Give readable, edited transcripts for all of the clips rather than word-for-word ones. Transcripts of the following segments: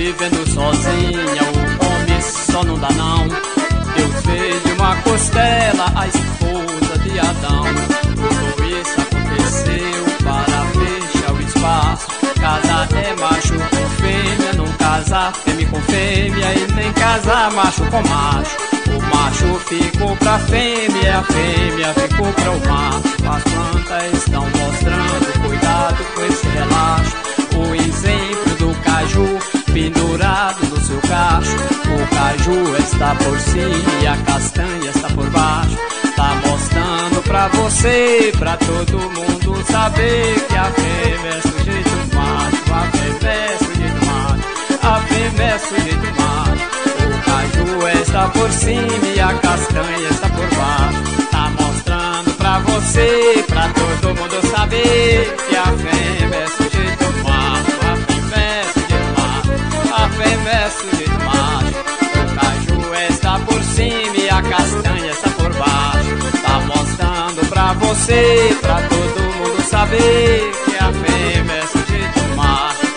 vivendo sozinha, o homem só não dá não. Deus fez de uma costela a esposa de Adão. Tudo isso aconteceu para fechar o espaço. Casar é macho com fêmea, não casar fêmea com fêmea, e nem casar macho com macho. O macho ficou pra fêmea, a fêmea ficou pra o macho. As plantas estão mostrando cuidado com esse relaxo. O exemplo do caju pendurado no seu cacho. O caju está por cima e a castanha está por baixo. Tá mostrando pra você, pra todo mundo saber que a fêmea é sujeito macho. A fêmea é sujeito macho. A fêmea é sujeito macho. O caju está por cima e a castanha está por baixo. Tá mostrando pra você, pra todo mundo saber que a fêmea é sujeito macho. A fêmea é sujeito macho. A fêmea é sujeito macho. O caju está por cima e a castanha está por baixo. Tá mostrando pra você, pra todo mundo saber que a fêmea é sujeito macho.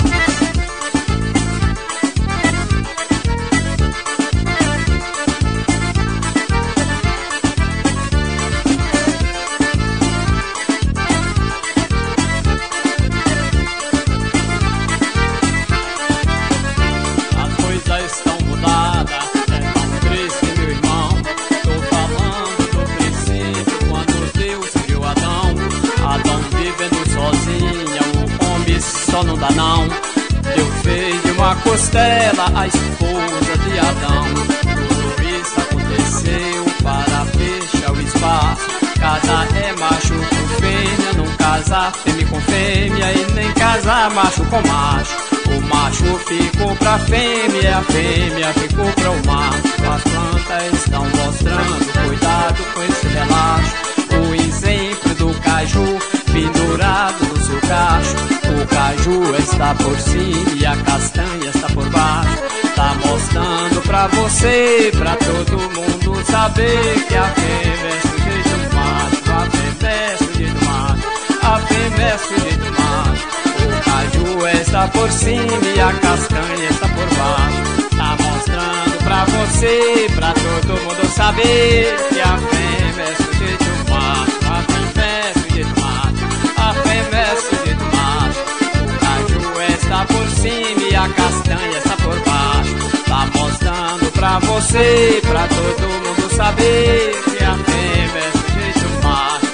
Só não dá não. Deus fez de uma costela a esposa de Adão. Tudo isso aconteceu para fechar o espaço. Casar é macho com fêmea, não casar fêmea com fêmea, e nem casar macho com macho. O macho ficou pra fêmea, a fêmea ficou pra o macho. As plantas estão mostrando cuidado com esse relaxo. O exemplo do caju pendurado no seu cacho. O caju está por cima e a castanha está por baixo. Tá mostrando pra você, pra todo mundo saber que a fêmea é sujeito macho. A fêmea é sujeito macho. A fêmea é sujeito macho. O caju está por cima e a castanha está por baixo. Tá mostrando pra você, pra todo mundo saber que a fêmea é sujeito macho. A fêmea é sujeito macho. A fêmea é sujeito macho. O caju está por cima e a castanha está por baixo. Tá mostrando pra você, pra todo mundo saber que a fêmea é sujeito macho.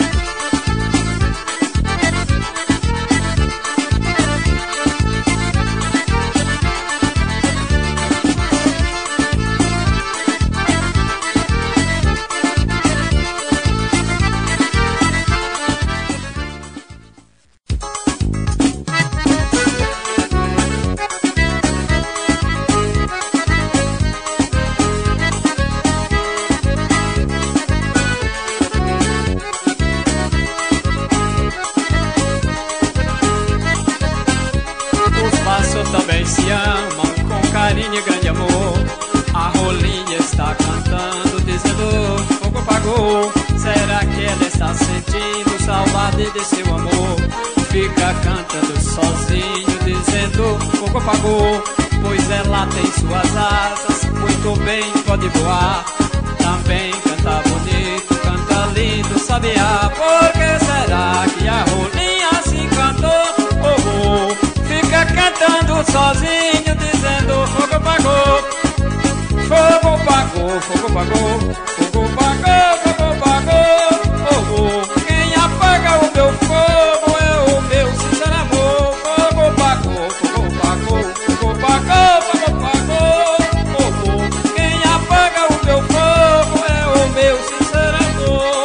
Também se amam com carinho e grande amor. A rolinha está cantando, dizendo fogo apagou. Será que ela está sentindo saudade de seu amor? Fica cantando sozinho, dizendo fogo apagou. Pois ela tem suas asas, muito bem pode voar. Também canta bonito, canta lindo, sabiá. Por que será que a rolinha se encantou? Oh, oh. Fica cantando sozinho, dizendo fogo apagou. Fogo apagou, fogo apagou. Fogo apagou, fogo apagou. Oh, oh. Quem apaga o meu fogo é o meu sincero amor. Fogo apagou, fogo apagou. Fogo apagou, fogo apagou. Oh, oh. Quem apaga o meu fogo é o meu sincero amor.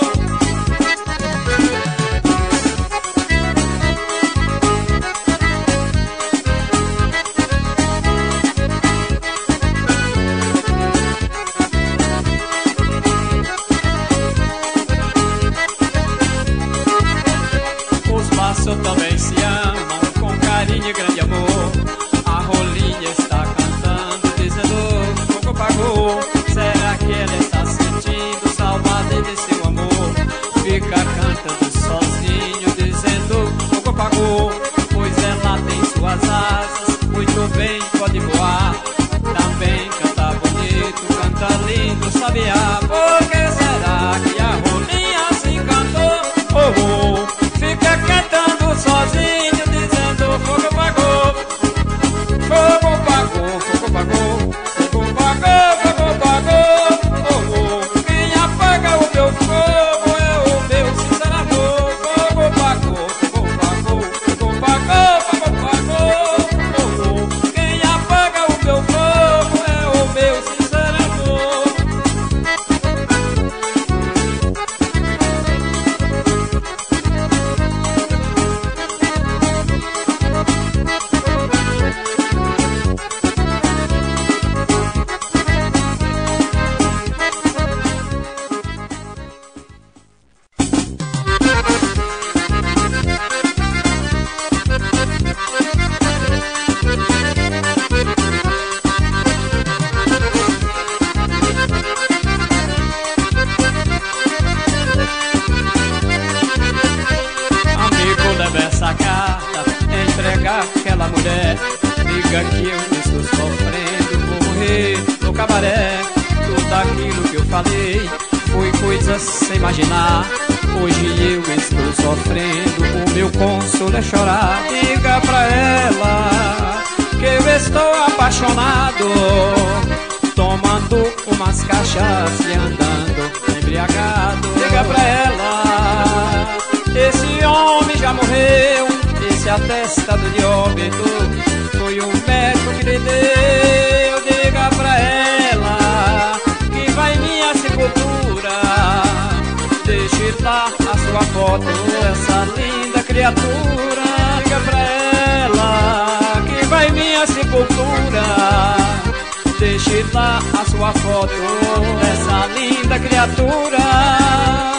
falei foi coisa sem imaginar. Hoje eu estou sofrendo, o meu consolo é chorar. Diga pra ela que eu estou apaixonado, tomando umas cachaças e andando embriagado. Diga pra ela, esse homem já morreu, esse atestado de óbito foi o médico que lhe deu. Diga pra ela que vai minha sepultura, deixe lá a sua foto, essa linda criatura. Diga pra ela que vai minha sepultura, deixe lá a sua foto, essa linda criatura.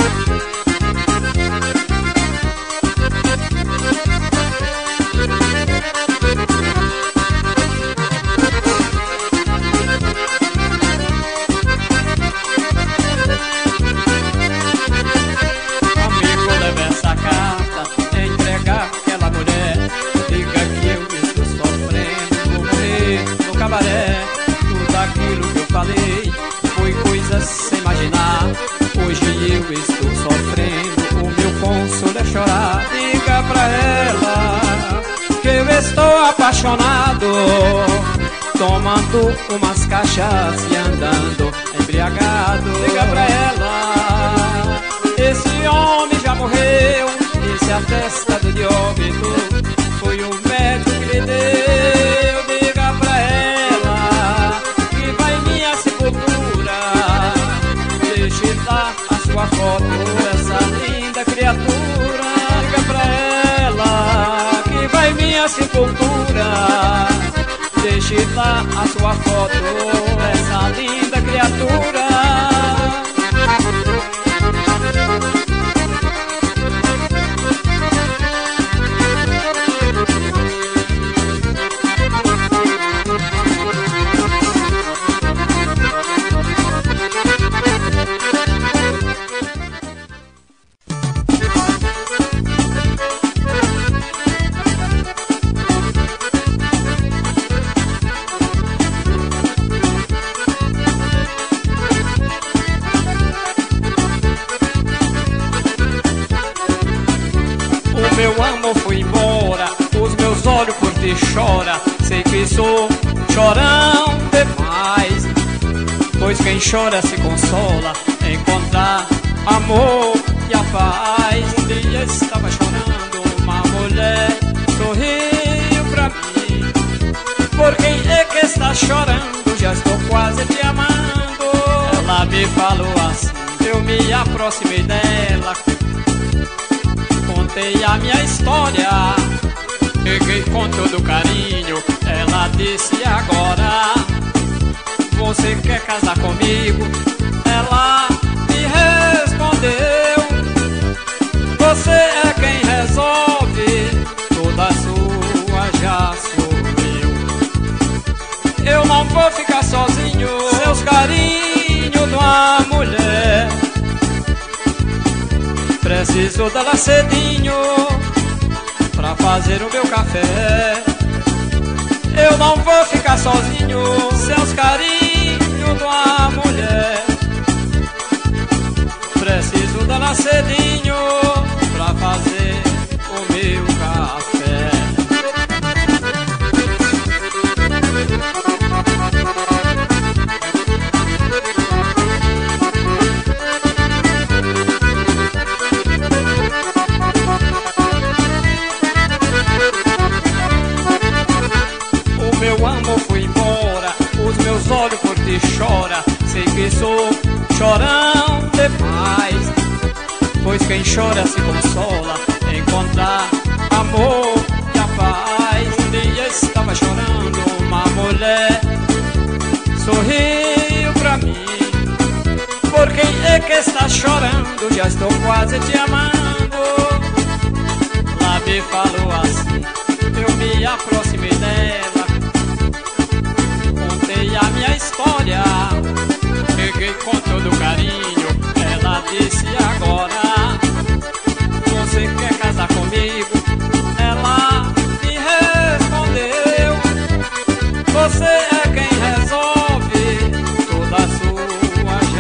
Tudo aquilo que eu falei foi coisa sem imaginar. Hoje eu estou sofrendo, o meu consolo é chorar. Diga pra ela que eu estou apaixonado, tomando umas cachaças e andando embriagado. Diga pra ela, esse homem já morreu, esse atestado de óbito foi o médico que lhe deu. Diga pra ela que vai minha sepultura, deixe lá a sua foto, essa linda criatura. Diga pra ela que vai minha sepultura, deixe lá a sua foto, essa linda criatura. Meu amor foi embora, os meus olhos por ti chora. Sei que sou chorão demais, pois quem chora se consola, encontrar amor e a paz. Um dia estava chorando, uma mulher sorriu pra mim. Por quem é que está chorando? Já estou quase te amando. Ela me falou assim, eu me aproximei dela, contei a minha história, peguei com todo carinho. Ela disse agora, você quer casar comigo? Ela me respondeu, você é quem resolve, toda sua já sou eu. Eu não vou ficar sozinho, seus carinhos de uma mulher. Preciso dela cedinho pra fazer o meu café. Eu não vou ficar sozinho, seus carinhos de uma mulher. Preciso dela cedinho pra fazer o meu café. Meus olhos por ti chora, sei que sou chorão demais, pois quem chora se consola, encontrar amor e a paz. Um dia estava chorando, uma mulher sorriu pra mim. Por quem é que está chorando? Já estou quase te amando. Lá me falou assim, eu me aproximei dela, contei a minha história, peguei com todo carinho. Ela disse agora, você quer casar comigo? Ela me respondeu, você é quem resolve, toda sua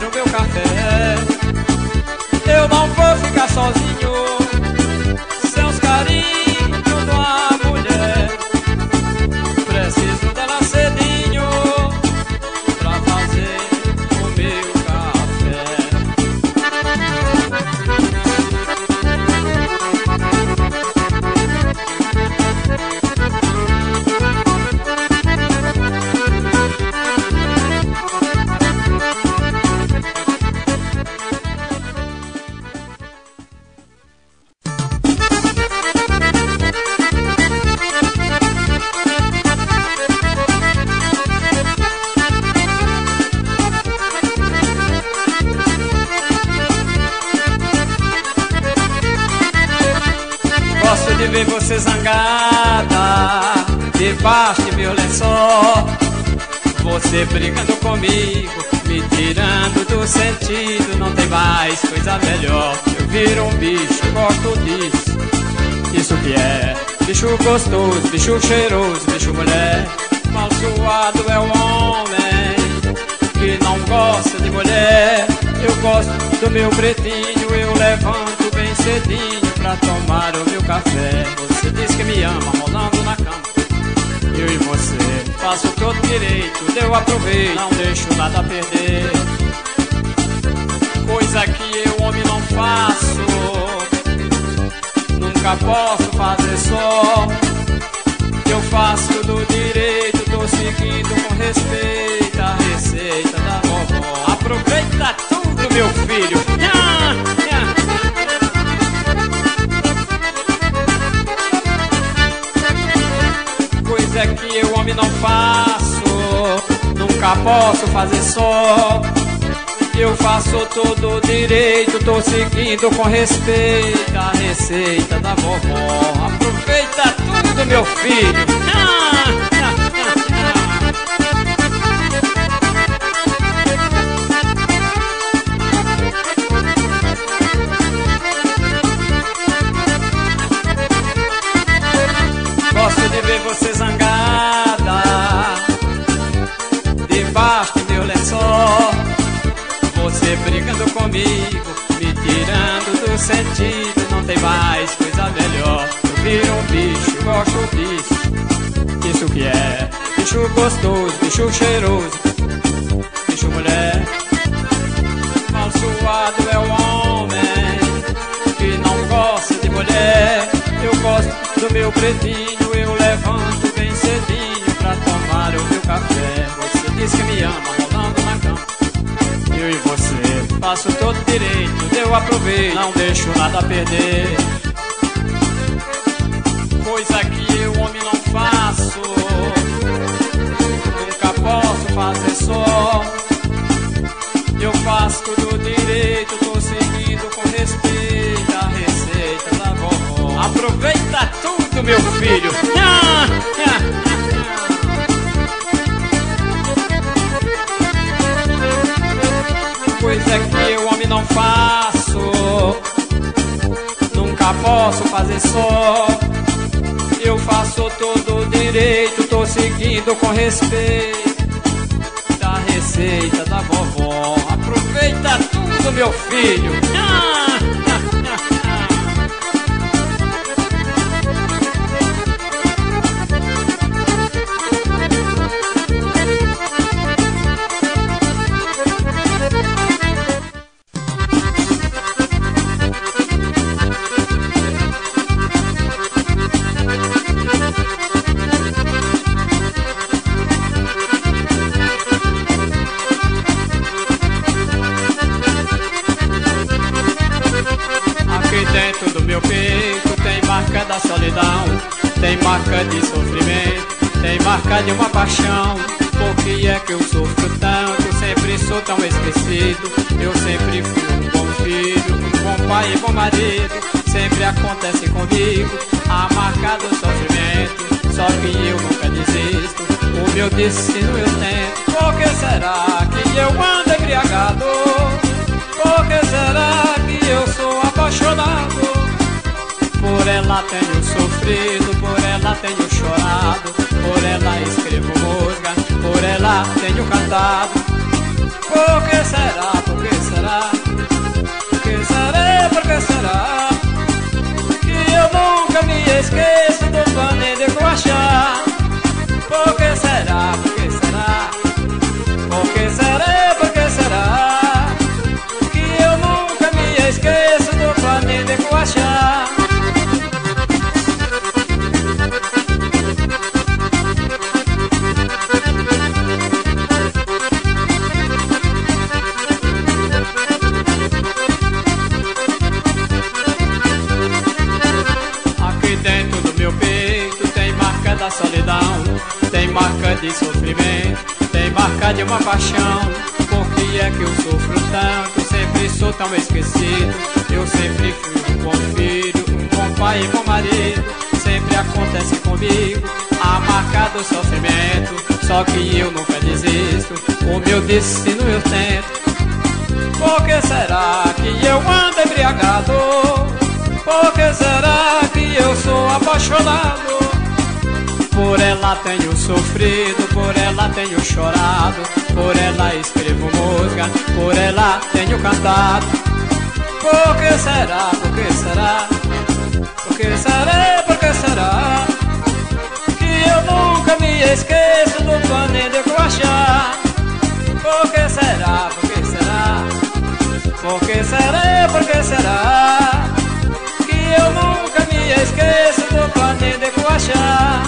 fazer o meu café. Eu não vou ficar sozinho sem os carinhos de uma mulher. Preciso dela cedinho pra fazer o meu café. Gosto de ver você zangada debaixo de meu lençol, você brigando comigo, me tirando do sentido. Não tem mais coisa melhor. Eu viro um bicho, gosto disso. Isso que é bicho gostoso, bicho cheiroso, bicho mulher. Mal suado é o homem que não gosta de mulher. Eu gosto do meu pretinho, eu levanto bem cedinho pra tomar o meu café. Você diz que me ama, rolando na cama. Eu e você, faço todo direito, eu aproveito, não deixo nada a perder. Coisa que eu, homem, não faço, nunca posso fazer só. Eu faço tudo direito, tô seguindo com respeito a receita da vovó. Aproveita tudo, meu filho. Coisa que eu, homem, não faço, nunca posso fazer só. Eu faço todo direito, tô seguindo com respeito a receita da vovó. Aproveita tudo, meu filho. Gosto de ver você zangada debaixo do meu lençol, você brigando comigo, me tirando do sentido. Não tem mais coisa melhor. Eu viro um bicho, gosto disso. Isso que é bicho gostoso, bicho cheiroso, bicho mulher. Mal suado é o homem que não gosta de mulher. Eu gosto do meu pretinho, eu levanto bem cedinho pra tomar o meu café. Você diz que me ama, rolando na cama. Eu e você, faço todo direito, eu aproveito, não deixo nada a perder. Coisa que eu, homem, não faço, nunca posso fazer só. Eu faço tudo direito, tô seguindo com respeito a receita da vovó. Aproveita tudo, meu filho. Coisa que eu, homem, não faço, nunca posso fazer só. Eu faço todo direito, tô seguindo com respeito a receita da vovó. Aproveita tudo, meu filho. Dentro do meu peito tem marca da solidão, tem marca de sofrimento, tem marca de uma paixão. Por que é que eu sofro tanto? Sempre sou tão esquecido. Eu sempre fui um bom filho, um bom pai e bom marido. Sempre acontece comigo a marca do sofrimento. Só que eu nunca desisto, o meu destino eu tento. Por que será que eu ando embriagado? Por que será que eu sou apaixonado? Por ela tenho sofrido, por ela tenho chorado, por ela escrevo música, por ela tenho cantado. Por que será? de sofrimento, tem marca de uma paixão. Por que é que eu sofro tanto? Sempre sou tão esquecido. Eu sempre fui um bom filho, um bom pai e bom marido. Sempre acontece comigo a marca do sofrimento. Só que eu nunca desisto, o meu destino eu tento. Por que será que eu ando embriagado? Por que será que eu sou apaixonado? Por ela tenho sofrido, por ela tenho chorado, por ela escrevo música, por ela tenho cantado. Por que será, por que será, por que será, por que será que eu nunca me esqueço do planeta Guaxá? Por que será, por que será, por que será, por que será que eu nunca me esqueço do planeta Guaxá?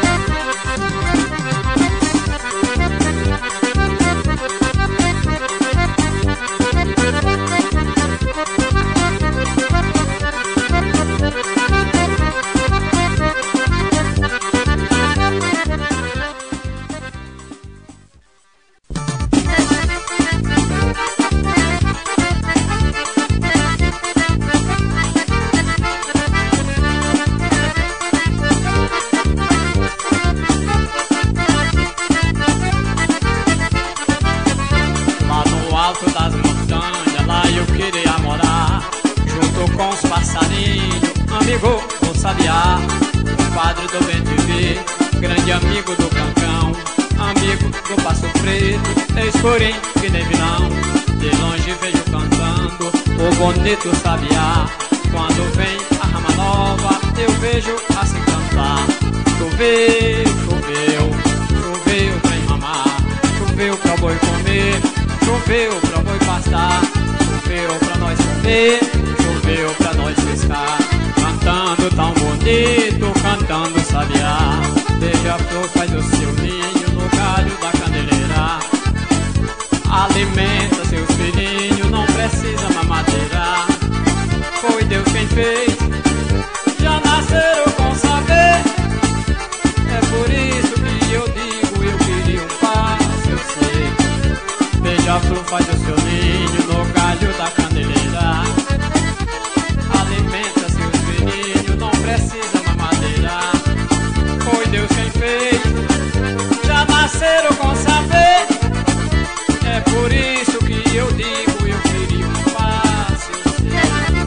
Amigo do sabiá, o padre do bem-te-ver, grande amigo do cancão, amigo do passo preto, escurinho que nem vilão. De longe vejo cantando o bonito sabiá. Quando vem a rama nova, eu vejo assim cantar. Choveu, choveu, choveu pra enramar, choveu pra boi comer, choveu pra boi pastar, choveu pra nós comer, choveu pra nós pescar. Cantando tão bonito, cantando sabiá. Beija-flor faz o seu ninho no galho da caneleira. Alimenta seus filhinhos, não precisa mamadeira. Foi Deus quem fez, já nasceram com saber. É por isso que eu digo, eu queria um passo, eu sei. Beija-flor faz o seu ninho no galho da caneleira. Alimenta seus filhinhos, não precisa mamadeira. Foi Deus quem fez, já nasceram com saber. É por isso que eu digo, eu queria um passo, eu sei.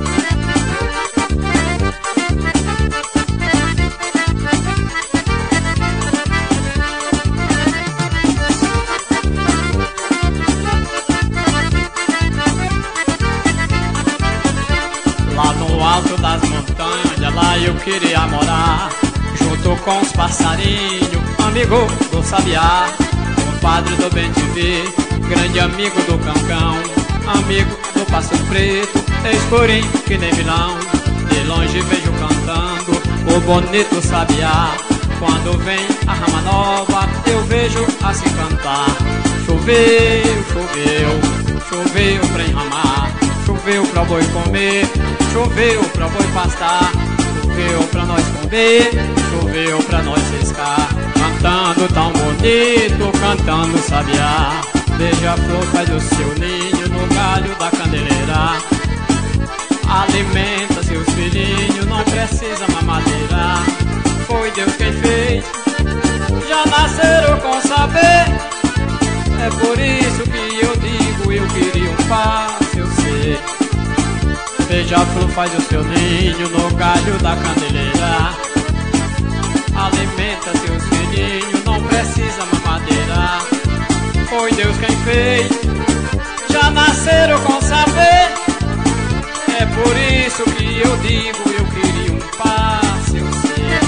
Lá no alto das montanhas, lá eu queria morar, junto com os passarinhos, amigo do sabiá, compadre do bem-te-ver, grande amigo do cancão, amigo do passo preto, escurinho que nem vilão. De longe vejo cantando o bonito sabiá. Quando vem a rama nova, eu vejo assim cantar. Choveu, choveu, choveu pra enramar, choveu pra boi comer, choveu pra boi pastar, choveu pra nós comer, choveu pra nós pescar. Cantando tão bonito, cantando sabiá. Beija-flor faz o seu ninho no galho da caneleira. Alimenta seus filhinhos, não precisa mamadeira. Foi Deus quem fez, já nasceram com saber. É por isso que eu digo, eu queria um passo, eu sei. Beija-flor faz o seu ninho no galho da caneleira. Alimenta seus filhinhos, não precisa mamadeira. Foi Deus quem fez, já nasceram com saber. É por isso que eu digo, eu queria um passo, eu sei.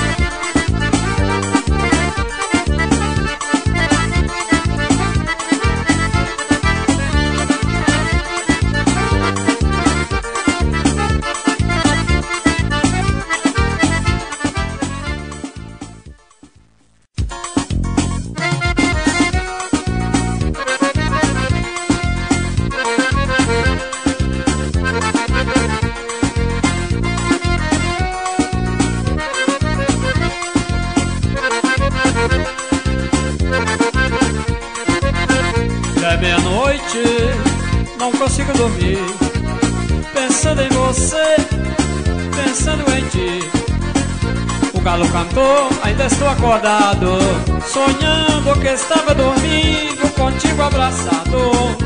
consigo dormir, pensando em você, pensando em ti. O galo cantou, ainda estou acordado, sonhando que estava dormindo contigo abraçado.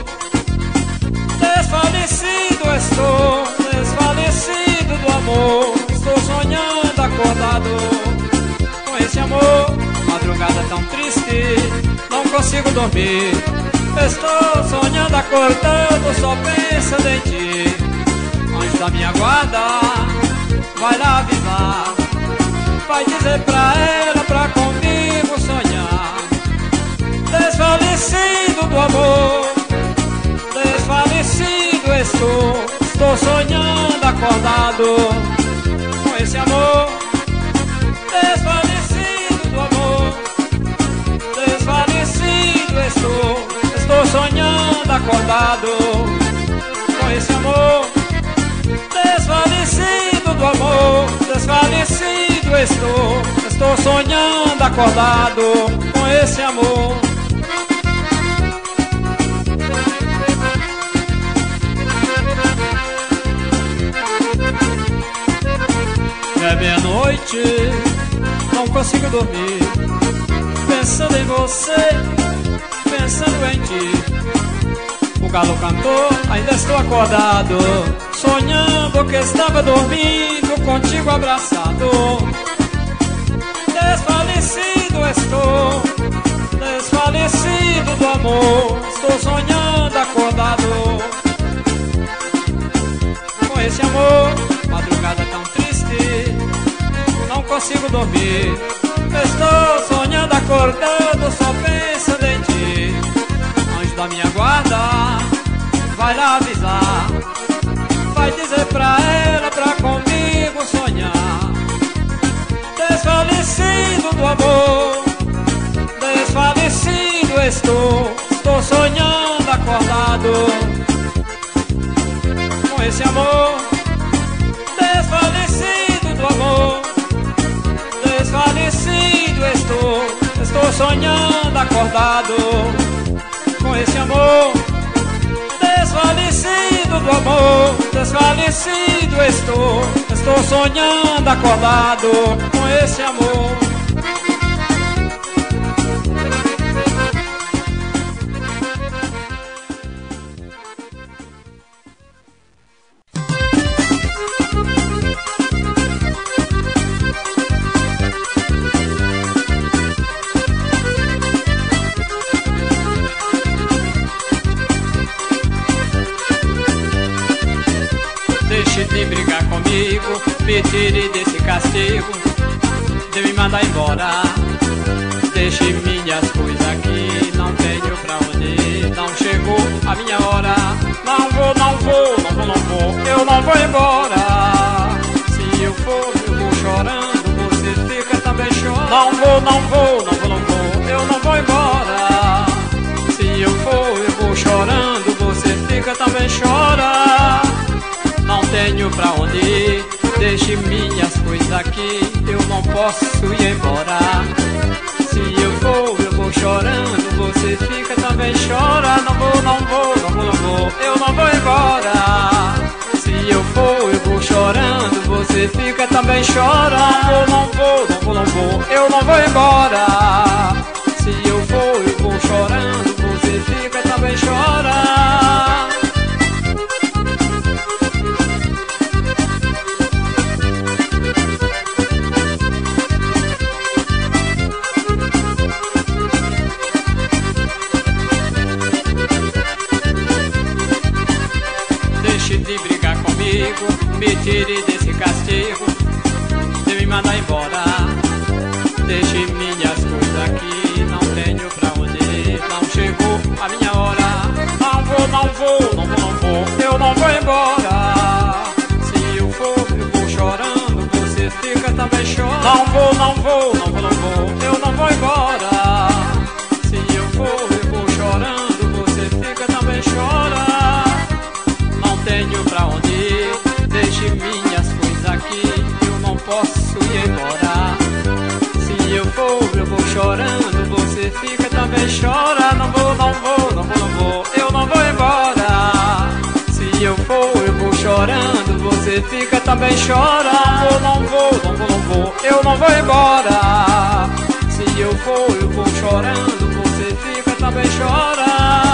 Desfalecido estou, desfalecido do amor, estou sonhando acordado com esse amor. Madrugada tão triste, não consigo dormir, estou sonhando acordado, só pensando em ti. Anjo da minha guarda, vai lá avisar, vai dizer pra ela pra comigo sonhar. Desfalecido do amor, desfalecido estou sonhando acordado com esse amor. Desfalecido do amor, desfalecido estou sonhando acordado com esse amor. Desfalecido do amor, desfalecido estou sonhando acordado com esse amor. É meia-noite, não consigo dormir, pensando em você, pensando em ti. O galo cantou, ainda estou acordado, sonhando que estava dormindo contigo abraçado. Desfalecido estou, desfalecido do amor, estou sonhando acordado com esse amor. Madrugada tão triste, não consigo dormir, estou sonhando acordado, só pensando em ti. Anjo da minha guarda, vai lá avisar, vai dizer pra ela pra comigo sonhar. Desfalecido do amor, desfalecido estou sonhando acordado com esse amor. Desfalecido do amor, desfalecido estou sonhando acordado com esse amor. Desfalecido do amor, desfalecido estou sonhando acordado com esse amor. Me tire desse castigo de me mandar embora. Deixe minhas coisas aqui, não tenho pra onde ir, não chegou a minha hora. Não vou, não vou, não vou, não vou, eu não vou embora. Se eu for, eu vou chorando, você fica também chorando. Não vou, não vou, não vou, não vou, eu não vou embora. Se eu for, eu vou chorando, você fica também chora. Não tenho pra onde ir, deixe minhas coisas aqui, eu não posso ir embora. Se eu vou chorando, você fica também chora. Não vou, não vou, não vou, não vou, eu não vou embora. Se eu vou chorando, você fica também chora. Não vou, não vou, não vou, eu não vou embora. Se eu vou chorando, você fica também chora. Me tire desse castigo de me mandar embora. Deixe minhas coisas aqui, não tenho pra onde ir, não chegou a minha hora. Não vou, não vou, não vou, não vou, eu não vou embora. Se eu vou chorando, você fica também chorando. Não vou, não vou, não vou, não vou, eu não vou embora. Se eu vou chorando, você fica também chora. Não tenho pra onde ir, deixe minhas coisas aqui, eu não posso ir embora. Se eu vou chorando, você fica também chora. Não vou, não vou, não vou, não vou, eu não vou embora. você fica também chora. Não vou, eu não vou embora. Se eu vou chorando, você fica também chora.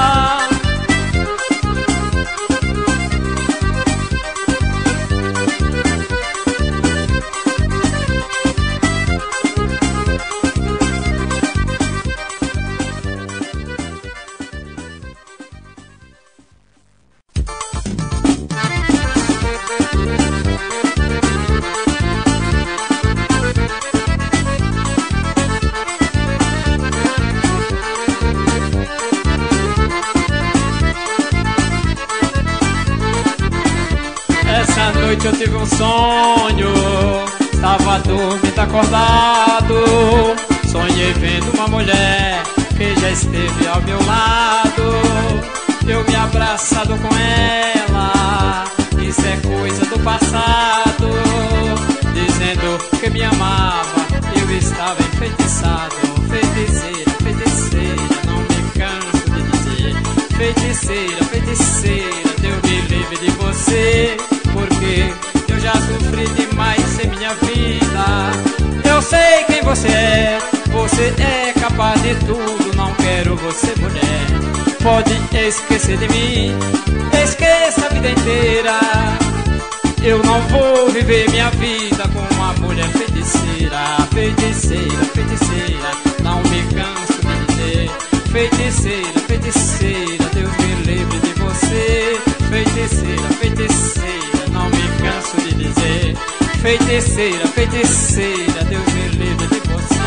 Essa noite eu tive um sonho, estava dormindo acordado. Sonhei vendo uma mulher que já esteve ao meu lado. Eu me abraçado com ela, isso é coisa do passado. Dizendo que me amava, eu estava enfeitiçado. Feiticeira, feiticeira, não me canso de dizer. Feiticeira, feiticeira, Deus me livre de você. Porque eu já sofri demais em minha vida. Eu sei quem você é capaz de tudo. Não quero você, mulher. Pode esquecer de mim, esqueça a vida inteira. Eu não vou viver minha vida com uma mulher feiticeira. Feiticeira, feiticeira, não me canso de dizer. Feiticeira, feiticeira, Deus me livre de você. Feiticeira, feiticeira, não me canso de dizer. Feiticeira, feiticeira, Deus me livre de você.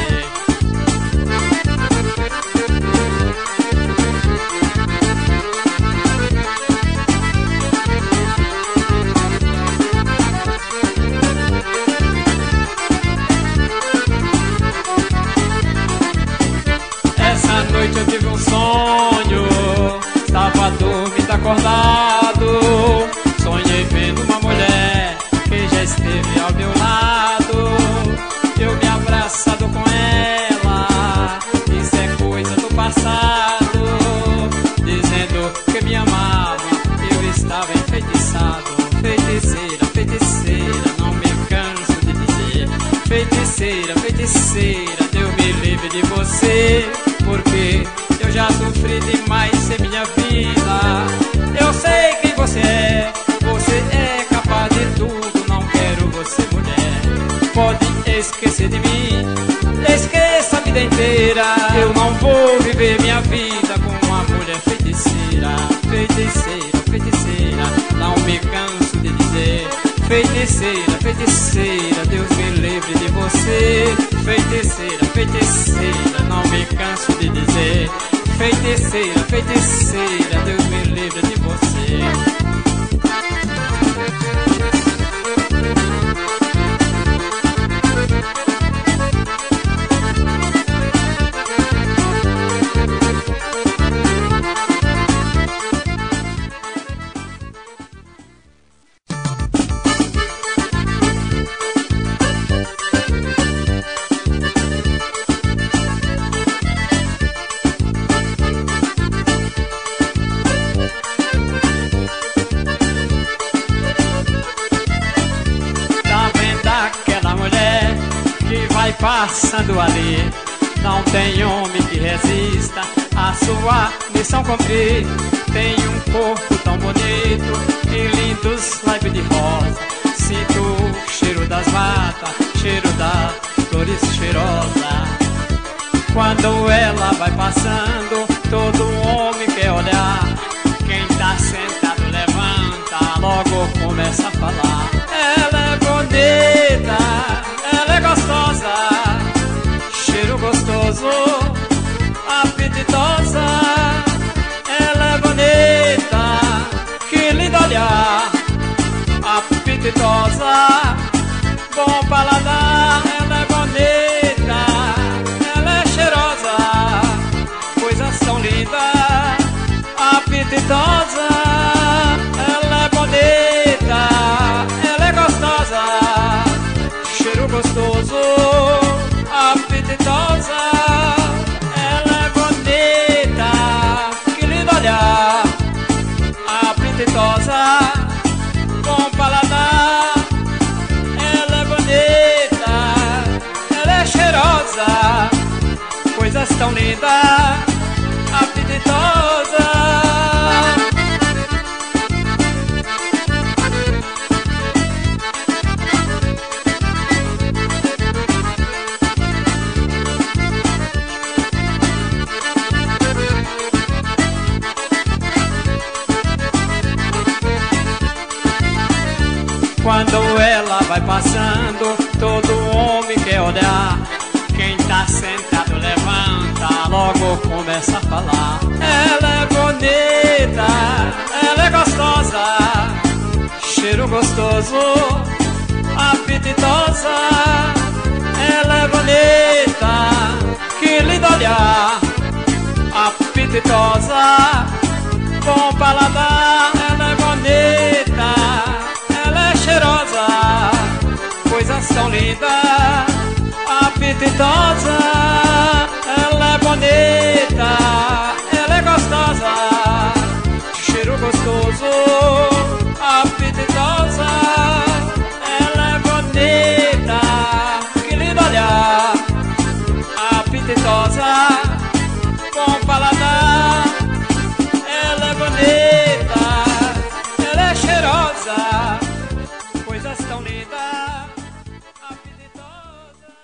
Essa noite eu tive um sonho, estava dormindo acordado. Sonhei vendo uma mulher que já esteve ao meu lado. Eu me abraçado com ela, isso é coisa do passado. Dizendo que me amava, eu estava enfeitiçado. Feiticeira, feiticeira, não me canso de dizer. Feiticeira, feiticeira, Deus me livre de você. Porque eu já sofri demais em minha vida. Eu sei quem você é capaz de tudo. Não quero você, mulher. Pode esquecer de mim, esqueça a vida inteira. Eu não vou viver minha vida com uma mulher feiticeira. Feiticeira, feiticeira, não me canso de dizer. Feiticeira, feiticeira, Deus me livre de você. Feiticeira, feiticeira, não me canso de dizer. Feiticeira, feiticeira, Deus me livre de você. Passando ali, não tem homem que resista a sua missão cumprir. Tem um corpo tão bonito e lindos lábios de rosa. Sinto o cheiro das matas, cheiro das flores cheirosas. Quando ela vai passando, todo homem quer olhar. Quem tá sentado levanta, logo começa a falar. Ela é bonita, ela é gostosa, cheiro gostoso, apetitosa. Ela é bonita, que lindo olhar, apetitosa, bom paladar. Ela é bonita, ela é cheirosa, coisas tão lindas, apetitosa. Ela é bonita, coisas tão lindas, apetitosa. Quando ela vai passando, todo homem quer olhar. Quem tá sentado levanta, logo começa a falar. Ela é bonita, ela é gostosa, cheiro gostoso, apetitosa. Ela é bonita, que lindo olhar, apetitosa, bom paladar. Ela é bonita, ela é cheirosa, coisas tão lindas, apetitosa. Ela é bonita, ela é gostosa, cheiro gostoso, apetitosa. Ela é bonita, que lindo olhar, apetitosa, bom paladar. Ela é bonita, ela é cheirosa, coisas tão lindas, apetitosa.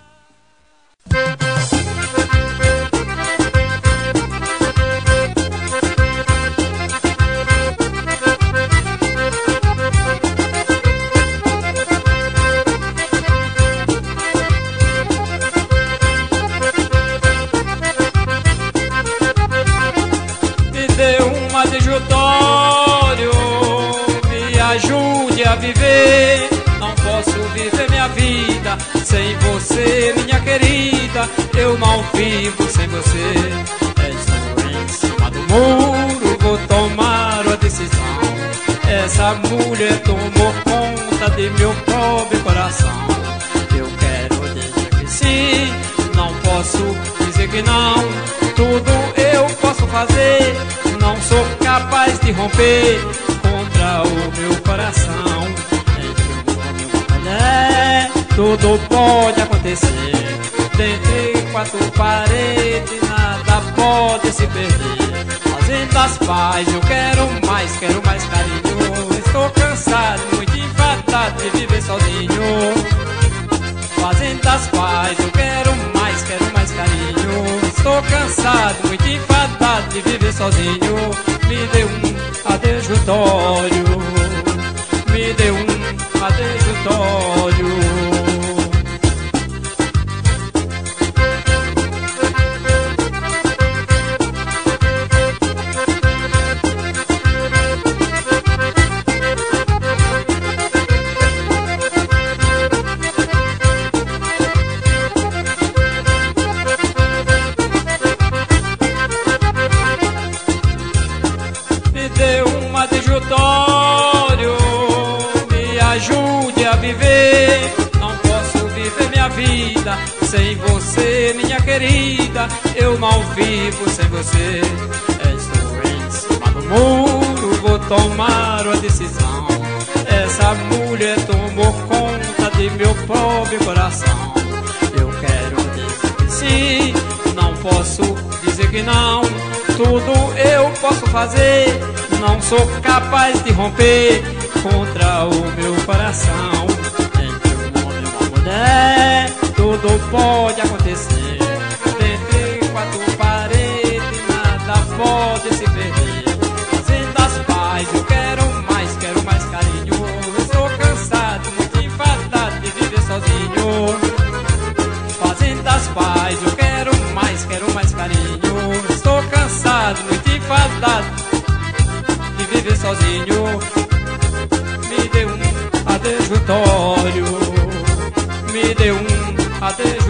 Me dê um adjutório, me ajude a viver. Não posso viver minha vida sem você, minha querida. Eu não vivo sem você. Estou em cima do muro, vou tomar uma decisão. Essa mulher tomou conta de meu pobre coração. Eu quero dizer que sim, não posso dizer que não. Tudo eu posso fazer, não sou capaz de romper contra o meu coração. Entre um homem e uma mulher, tudo pode acontecer. Dentre quatro paredes, nada pode se perder. Fazendo as paz, eu quero mais carinho. Estou cansado, muito enfadado de viver sozinho. Fazendo as paz, eu quero mais carinho. Estou cansado, muito enfadado de viver sozinho. Me dê um adjutório, me dê um adjutório. Me dê um adjutório, me ajude a viver. Não posso viver minha vida sem você, minha querida. Eu não vivo sem você. Estou em cima do muro, vou tomar uma decisão. Essa mulher tomou conta de meu pobre coração. Eu quero dizer que sim, não posso dizer que não. Tudo eu posso fazer, não sou capaz de romper contra o meu coração. Entre um homem e uma mulher, tudo pode acontecer. Dentre quatro paredes, nada pode se perder. Fazendo as paz, eu quero mais carinho. Estou cansado, muito enfadado de viver sozinho. Fazendo as paz, eu quero mais carinho. Estou cansado, muito enfadado de viver sozinho. Me dê um adjutório, me dê um adjutório.